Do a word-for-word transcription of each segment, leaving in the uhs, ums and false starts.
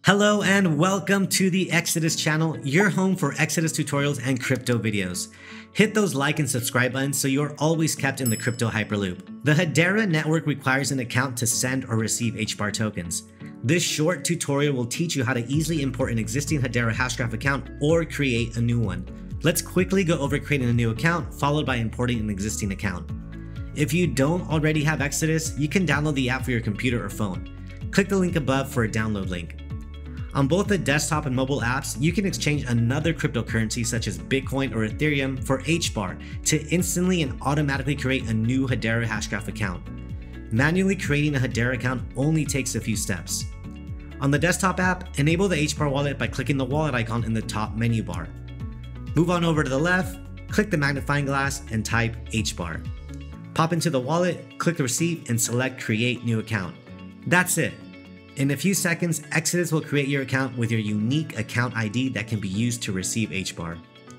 Hello and welcome to the Exodus channel, your home for Exodus tutorials and crypto videos. Hit those like and subscribe buttons so you're always kept in the crypto hyperloop. The Hedera network requires an account to send or receive H B A R tokens. This short tutorial will teach you how to easily import an existing Hedera Hashgraph account or create a new one. Let's quickly go over creating a new account followed by importing an existing account. If you don't already have Exodus, you can download the app for your computer or phone. Click the link above for a download link. On both the desktop and mobile apps, you can exchange another cryptocurrency such as Bitcoin or Ethereum for H B A R to instantly and automatically create a new Hedera Hashgraph account. Manually creating a Hedera account only takes a few steps. On the desktop app, enable the H B A R wallet by clicking the wallet icon in the top menu bar. Move on over to the left, click the magnifying glass and type H B A R. Pop into the wallet, click receive and select create new account. That's it. In a few seconds, Exodus will create your account with your unique account I D that can be used to receive H B A R.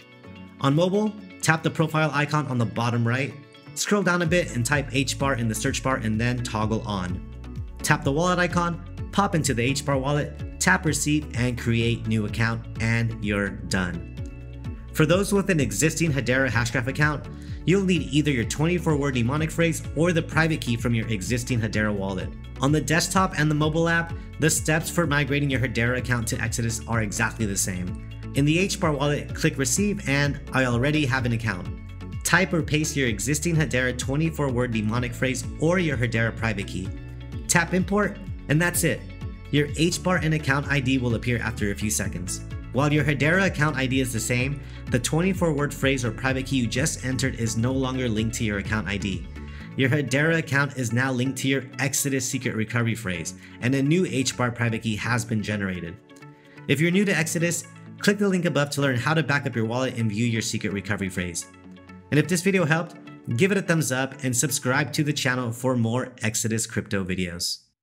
On mobile, tap the profile icon on the bottom right, scroll down a bit and type H B A R in the search bar and then toggle on. Tap the wallet icon, pop into the H B A R wallet, tap receive and create new account, and you're done. For those with an existing Hedera Hashgraph account, you'll need either your twenty-four word mnemonic phrase or the private key from your existing Hedera wallet. On the desktop and the mobile app, the steps for migrating your Hedera account to Exodus are exactly the same. In the H B A R wallet, click receive and I already have an account. Type or paste your existing Hedera twenty-four word mnemonic phrase or your Hedera private key. Tap import and that's it. Your H B A R and account I D will appear after a few seconds. While your Hedera account I D is the same, the twenty-four word phrase or private key you just entered is no longer linked to your account I D. Your Hedera account is now linked to your Exodus secret recovery phrase, and a new H B A R private key has been generated. If you're new to Exodus, click the link above to learn how to back up your wallet and view your secret recovery phrase. And if this video helped, give it a thumbs up and subscribe to the channel for more Exodus crypto videos.